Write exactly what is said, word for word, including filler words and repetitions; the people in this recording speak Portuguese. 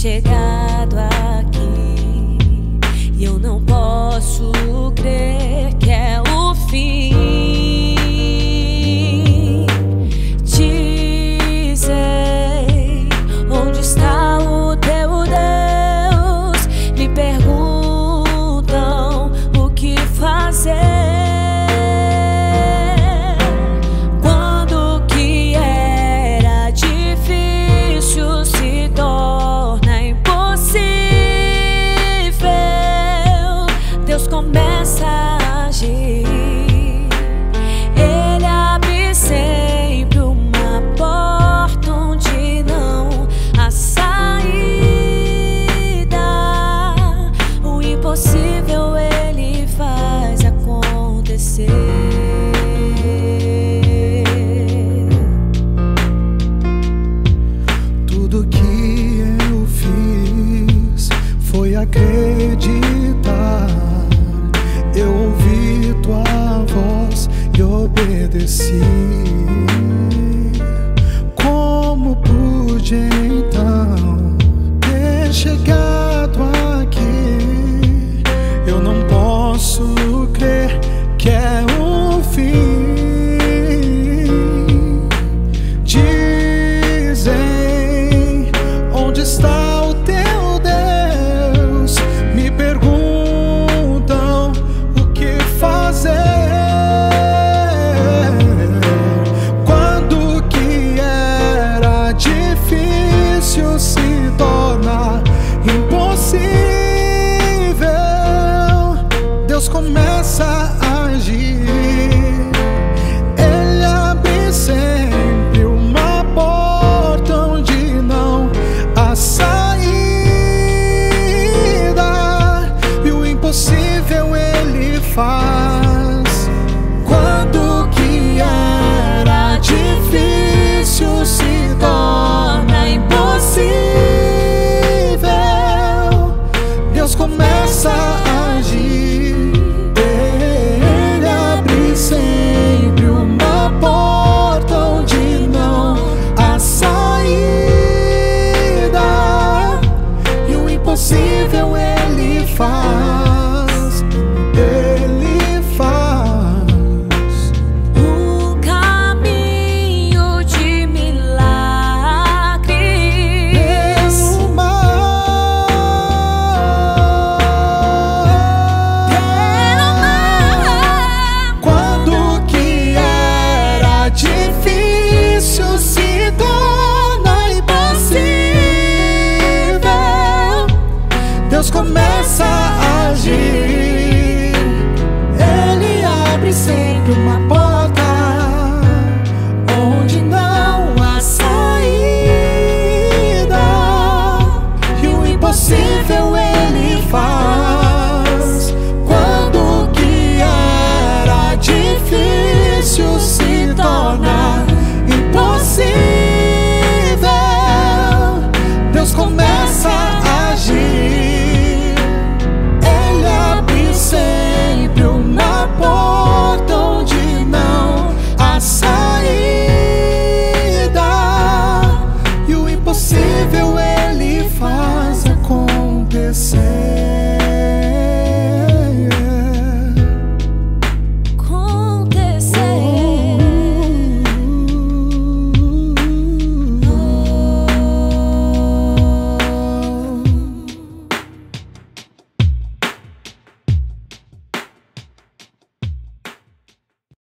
chegado aqui e eu não posso crer que é o fim. Dizem, onde está o teu Deus? Me perguntam o que fazer. Começa a agir. Ele abre sempre uma porta onde não há saída. O impossível ele faz acontecer. Tudo que eu fiz foi acreditar. Eu ouvi tua voz e obedeci. Como pude então ter chegado aqui? Eu não posso crer que é o fim. Dizem, onde está o teu Deus? Me perguntam quando que era difícil se torna impossível. Deus começa a agir. Ele abre sempre uma porta onde não há saída. E o impossível ele faz. Se torna impossível. Deus começa a agir. Ele abre sempre uma porta onde não há saída. E o impossível ele faz. Ele faz. Deus começa a agir. Ele abre sempre uma porta onde não há saída. E o impossível ele faz. Quando que era difícil se torna impossível. Deus começa